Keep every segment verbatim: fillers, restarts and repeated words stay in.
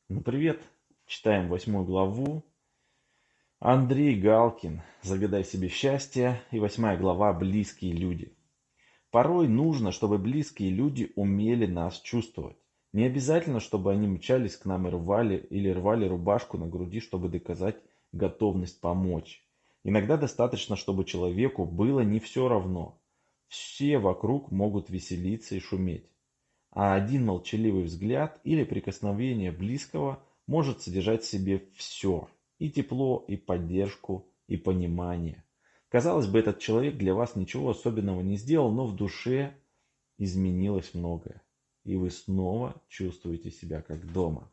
Ну, привет! Читаем восьмую главу. Андрей Галкин. Загадай себе счастье. И восьмая глава. Близкие люди. Порой нужно, чтобы близкие люди умели нас чувствовать. Не обязательно, чтобы они мчались к нам и рвали или рвали рубашку на груди, чтобы доказать готовность помочь. Иногда достаточно, чтобы человеку было не все равно. Все вокруг могут веселиться и шуметь. А один молчаливый взгляд или прикосновение близкого может содержать в себе все. И тепло, и поддержку, и понимание. Казалось бы, этот человек для вас ничего особенного не сделал, но в душе изменилось многое. И вы снова чувствуете себя как дома.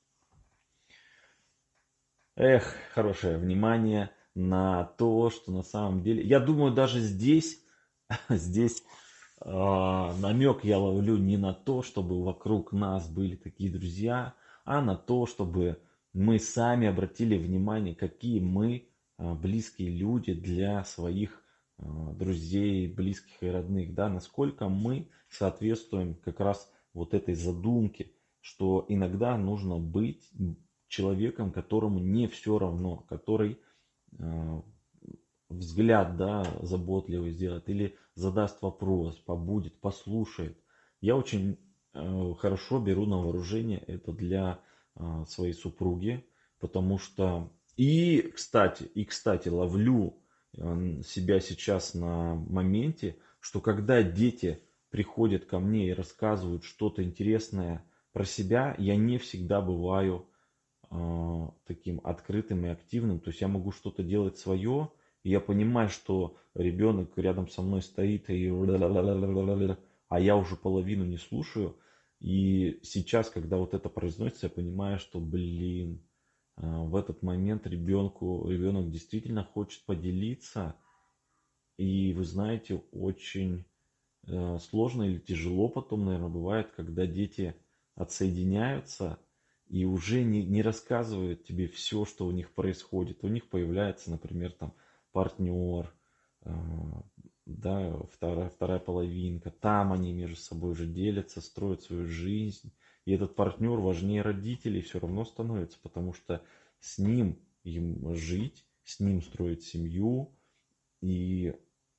Эх, хорошее внимание на то, что на самом деле... Я думаю, даже здесь, здесь а, намек я ловлю не на то, чтобы вокруг нас были такие друзья, а на то, чтобы мы сами обратили внимание, какие мы а, близкие люди для своих а, друзей, близких и родных, да, насколько мы соответствуем как раз вот этой задумке, что иногда нужно быть человеком, которому не все равно, который а, взгляд, да, заботливый сделает, или задаст вопрос, побудет, послушает. Я очень э, хорошо беру на вооружение это для э, своей супруги, потому что и, кстати, и, кстати, ловлю э, себя сейчас на моменте, что когда дети приходят ко мне и рассказывают что-то интересное про себя, я не всегда бываю э, таким открытым и активным. То есть я могу что-то делать свое, и я понимаю, что ребенок рядом со мной стоит, и а я уже половину не слушаю. И сейчас, когда вот это произносится, я понимаю, что, блин, э, в этот момент ребенку, ребенок действительно хочет поделиться. И вы знаете, очень э, сложно или тяжело потом, наверное, бывает, когда дети отсоединяются и уже не, не рассказывают тебе все, что у них происходит. У них появляется, например, там партнер, э, да, вторая, вторая половинка. Там они между собой уже делятся, строят свою жизнь. И этот партнер важнее родителей все равно становится, потому что с ним им жить, с ним строить семью и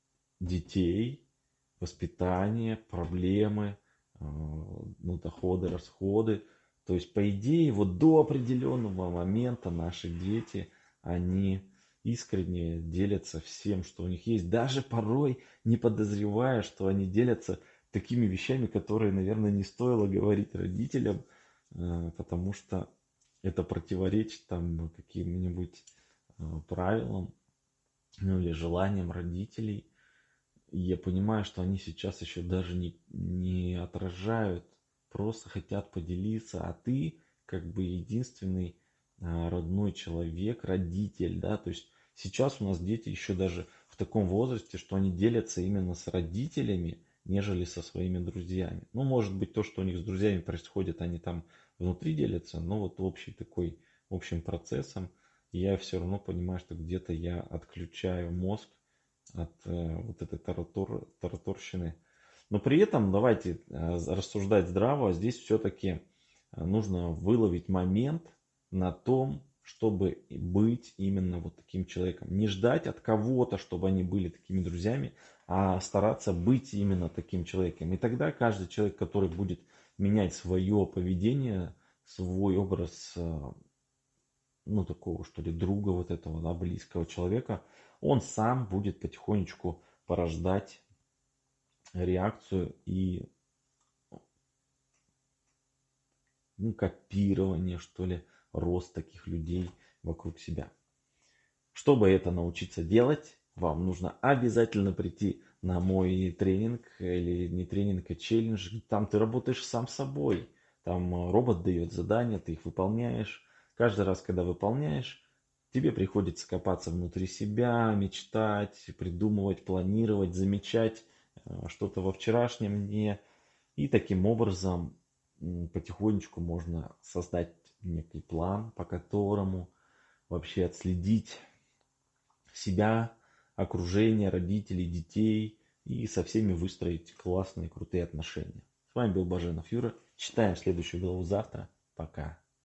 детей, воспитание, проблемы, э, ну, доходы, расходы. То есть, по идее, вот до определенного момента наши дети, они искренне делятся всем, что у них есть, даже порой не подозревая, что они делятся такими вещами, которые, наверное, не стоило говорить родителям, э, потому что это противоречит там каким-нибудь э, правилам, ну или желаниям родителей. И я понимаю, что они сейчас еще даже не, не отражают, просто хотят поделиться, а ты как бы единственный а, родной человек, родитель, да, то есть сейчас у нас дети еще даже в таком возрасте, что они делятся именно с родителями, нежели со своими друзьями. Ну, может быть, то, что у них с друзьями происходит, они там внутри делятся, но вот общий такой, общим процессом я все равно понимаю, что где-то я отключаю мозг от э, вот этой таратор, тараторщины. Но при этом давайте э, рассуждать здраво. Здесь все-таки нужно выловить момент на том, чтобы быть именно вот таким человеком. Не ждать от кого-то, чтобы они были такими друзьями, а стараться быть именно таким человеком. И тогда каждый человек, который будет менять свое поведение, свой образ, э, ну, такого, что ли, друга вот этого, да, близкого человека, он сам будет потихонечку порождать реакцию и, ну, копирование, что ли, рост таких людей вокруг себя. Чтобы это научиться делать, вам нужно обязательно прийти на мой тренинг, или не тренинг, а челлендж. Там ты работаешь сам собой. Там э, робот дает задания, ты их выполняешь. Каждый раз, когда выполняешь, тебе приходится копаться внутри себя, мечтать, придумывать, планировать, замечать э, что-то во вчерашнем дне. И таким образом м, потихонечку можно создать некий план, по которому вообще отследить себя, окружение, родителей, детей и со всеми выстроить классные, крутые отношения. С вами был Баженов Юра. Читаем следующую главу завтра. Пока.